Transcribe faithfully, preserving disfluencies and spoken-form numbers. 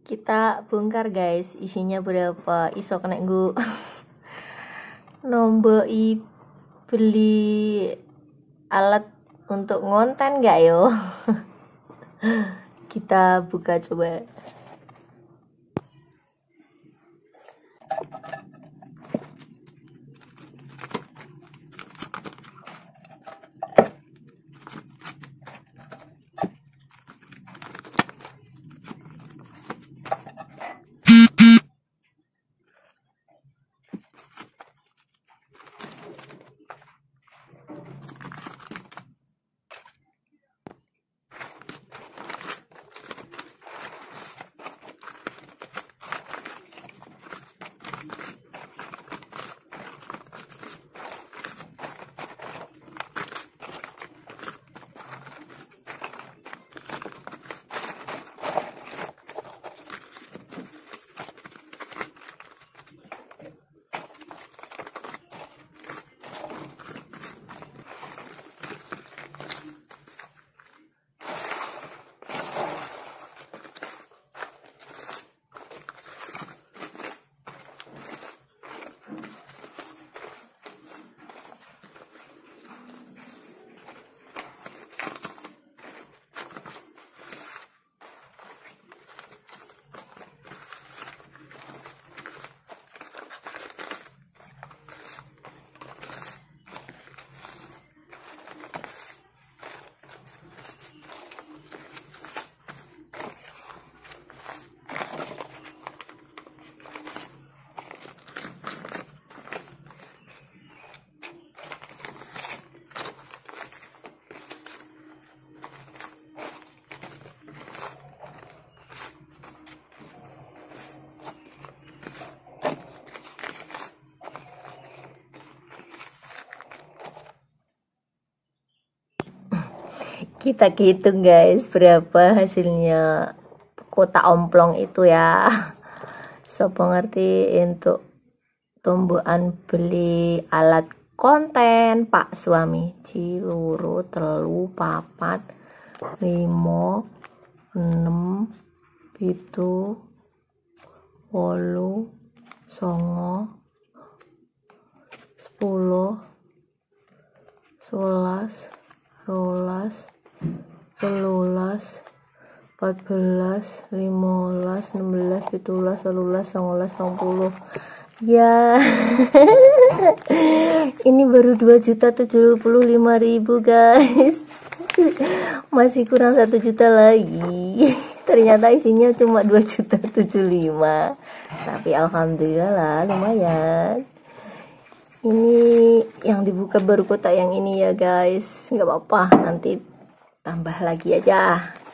Kita bongkar guys, isinya berapa, iso kena gue nomboi beli alat untuk ngonten gak yo. Kita buka coba. Kita hitung guys berapa hasilnya kotak omplong itu ya. Sopo ngerti untuk tumbuhan beli alat konten Pak Suami. Ciluru telu papat limo enam pitu wolu songo sepuluh sebelas rolas selulas empat belas limolas enam belas pitulas selulas songolas rong puluh ya. Ini baru dua juta tujuh puluh lima ribu guys. Masih kurang satu juta lagi. Ternyata isinya cuma dua juta tujuh puluh lima. Tapi alhamdulillah lah lumayan. Ini yang dibuka baru kotak yang ini ya guys, nggak apa-apa, nanti tambah lagi aja.